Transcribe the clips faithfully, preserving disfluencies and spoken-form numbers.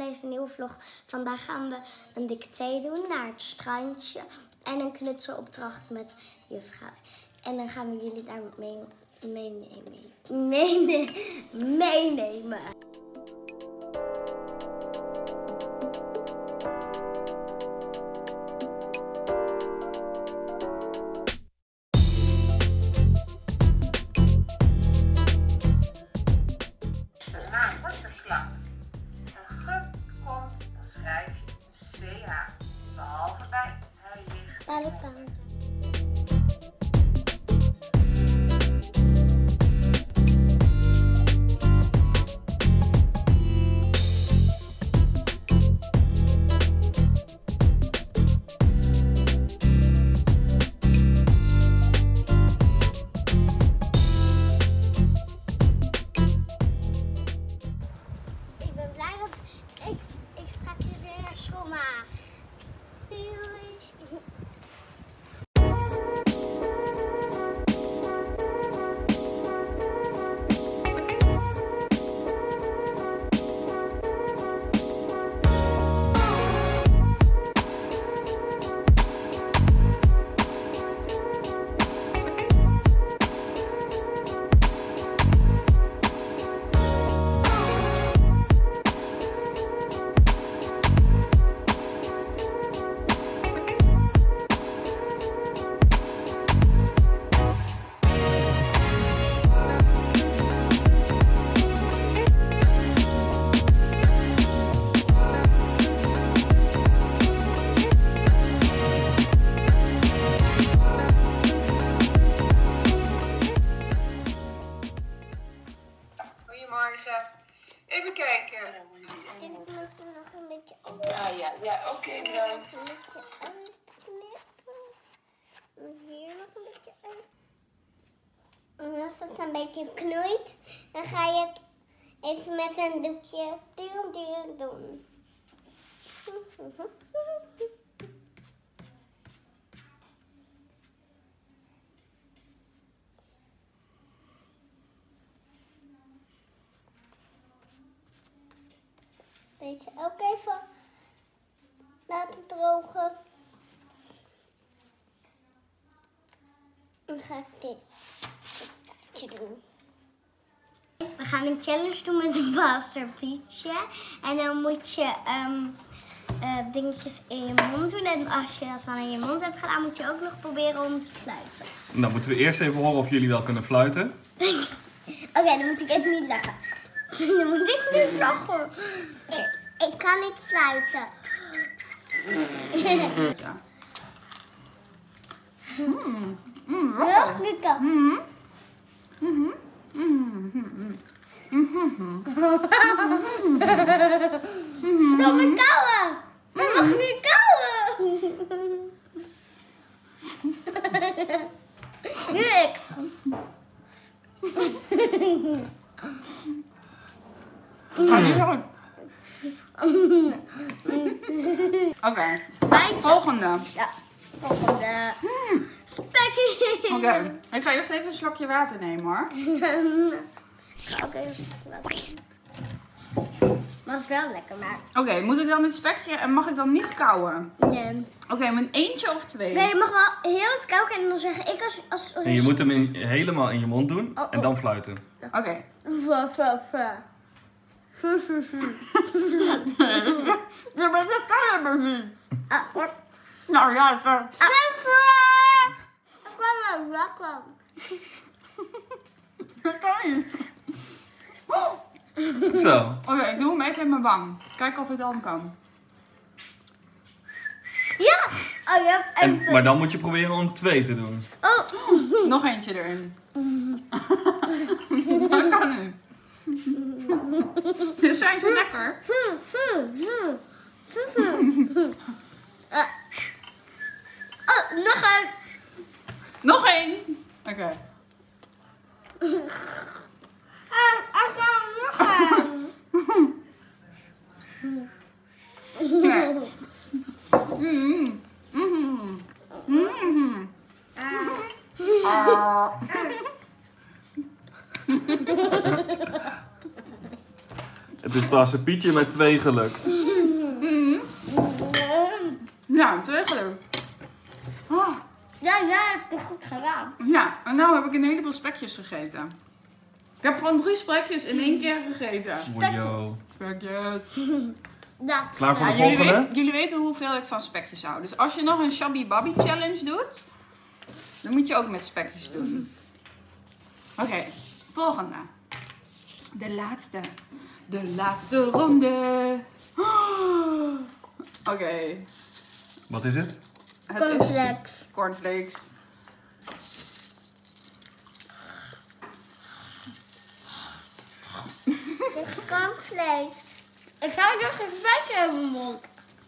deze nieuwe vlog. Vandaag gaan we een dicté doen naar het strandje en een knutselopdracht met juffrouw. En dan gaan we jullie daar mee, meenemen. Meenemen. Meenemen. Behalve bij hij ligt. Bij de paard. Ik ben blij dat ik, ik straks weer naar school maak. Goedemorgen. Even kijken. Ik moet er nog een beetje op. Ja, ja, ja, oké, okay, bedankt. Een beetje uitknippen. Hier nog een beetje uit. En als het een beetje knoeit, dan ga je het even met een doekje duwen, duwen doen. Deze ook even laten drogen. Dan ga ik dit taartje doen. We gaan een challenge doen met een masterpietje. En dan moet je um, uh, dingetjes in je mond doen. En als je dat dan in je mond hebt gedaan, moet je ook nog proberen om te fluiten. Nou, moeten we eerst even horen of jullie wel kunnen fluiten. Oké, okay, dan moet ik even niet lachen. Dan moet ik niet lachen. Okay. Ik kan niet fluiten. Ja. Mm, mm, Nog lekker. mm, mm, mm, mm, mm. Stop met kauwen. Je mag niet kauwen. Nu ik. Oké, okay. Bijtje. Volgende. Ja, volgende. Mm. Spekkie. Oké, okay. Ik ga eerst even een slokje water nemen hoor. Oké, okay, maar het is wel lekker, maar... Oké, okay, moet ik dan het spekje en mag ik dan niet kauwen? Nee. Oké, okay, met eentje of twee? Nee, je mag wel heel het kauwen en dan zeg ik als... als, als En je moet hem in, helemaal in je mond doen oh, oh. en dan fluiten. Oké. Okay. Je bent een kauwen. Nou ja, ver. Ik kwam wel lekker. Dat kan niet. Zo. Oké, okay, ik doe hem even in mijn wang. Kijk of het dan kan. Ja! Oh, je hebt En, een maar dan moet je proberen om twee te doen. Oh! Nog eentje erin. Dat kan niet. Dus zijn ze lekker? Oh, nog een. Nog één. Oké. Okay. Ik ga nog een. Nee. Mm. Mm. Mm. Ah. Het Het is Pastor Pietje met twee gelukt. Ja, twee geluk. Oh. Ja, jij hebt het goed gedaan. Ja, en nou heb ik een heleboel spekjes gegeten. Ik heb gewoon drie spekjes in één keer gegeten. Wojo. Spekjes. Dat. Klaar voor Ja, de jullie, volgende? weet, jullie weten hoeveel ik van spekjes hou. Dus als je nog een Shabby Babby challenge doet, dan moet je ook met spekjes doen. Oké, okay, volgende. De laatste. De laatste ronde. Oh. Oké. Okay. Wat is het? Het Cornflakes. is cornflakes. Dit is cornflakes. Ik ga dus een spekje in mijn mond.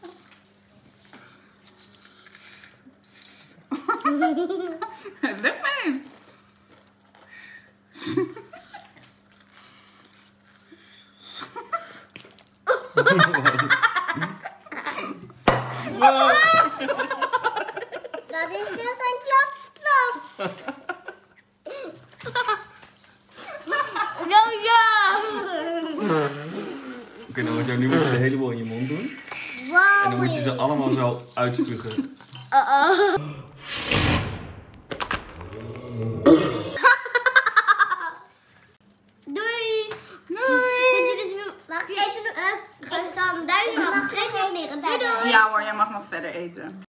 Het lukt me niet. Wow. Dat is dus een klatsplas. Ja, ja. Oké, nou wat jou nu moet je de heleboel in je mond doen. Wow. En dan moet je ze allemaal zo uitspugen. Uh-oh.